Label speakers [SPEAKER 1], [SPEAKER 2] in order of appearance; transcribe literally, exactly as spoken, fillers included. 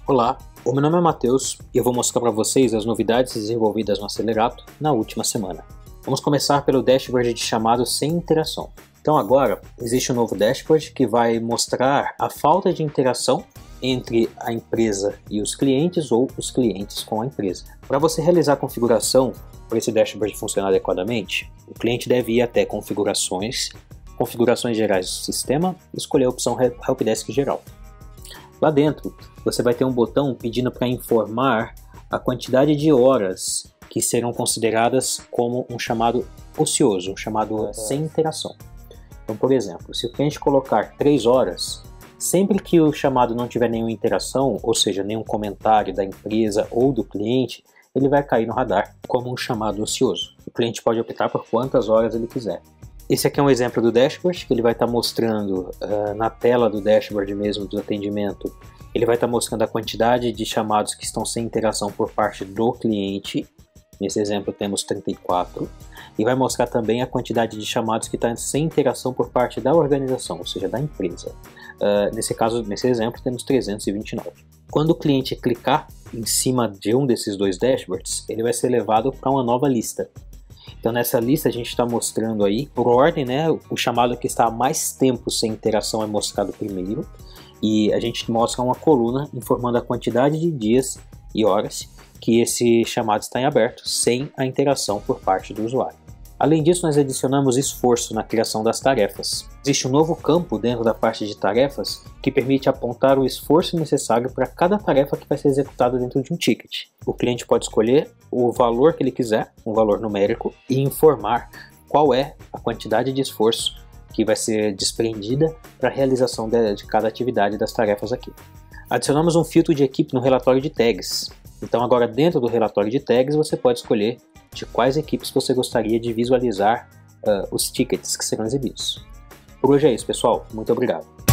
[SPEAKER 1] Olá, o meu nome é Matheus e eu vou mostrar para vocês as novidades desenvolvidas no Acelerato na última semana. Vamos começar pelo dashboard de chamado sem interação. Então agora existe um novo dashboard que vai mostrar a falta de interação entre a empresa e os clientes ou os clientes com a empresa. Para você realizar a configuração para esse dashboard funcionar adequadamente, o cliente deve ir até configurações, configurações gerais do sistema e escolher a opção Helpdesk geral. Lá dentro, você vai ter um botão pedindo para informar a quantidade de horas que serão consideradas como um chamado ocioso, um chamado uhum. sem interação. Então, por exemplo, se o cliente colocar três horas, sempre que o chamado não tiver nenhuma interação, ou seja, nenhum comentário da empresa ou do cliente, ele vai cair no radar como um chamado ocioso. O cliente pode optar por quantas horas ele quiser. Esse aqui é um exemplo do dashboard, que ele vai estar mostrando uh, na tela do dashboard mesmo do atendimento. Ele vai estar mostrando a quantidade de chamados que estão sem interação por parte do cliente. Nesse exemplo temos trinta e quatro. E vai mostrar também a quantidade de chamados que estão sem interação por parte da organização, ou seja, da empresa. Uh, nesse caso, nesse exemplo, temos trezentos e vinte e nove. Quando o cliente clicar em cima de um desses dois dashboards, ele vai ser levado para uma nova lista. Então nessa lista a gente está mostrando aí, por ordem, né, o chamado que está há mais tempo sem interação é mostrado primeiro, e a gente mostra uma coluna informando a quantidade de dias e horas que esse chamado está em aberto sem a interação por parte do usuário. Além disso, nós adicionamos esforço na criação das tarefas. Existe um novo campo dentro da parte de tarefas que permite apontar o esforço necessário para cada tarefa que vai ser executada dentro de um ticket. O cliente pode escolher o valor que ele quiser, um valor numérico, e informar qual é a quantidade de esforço que vai ser desprendida para a realização de, de cada atividade das tarefas aqui. Adicionamos um filtro de equipe no relatório de tags. Então agora dentro do relatório de tags você pode escolher de quais equipes você gostaria de visualizar uh, os tickets que serão exibidos. Por hoje é isso, pessoal. Muito obrigado.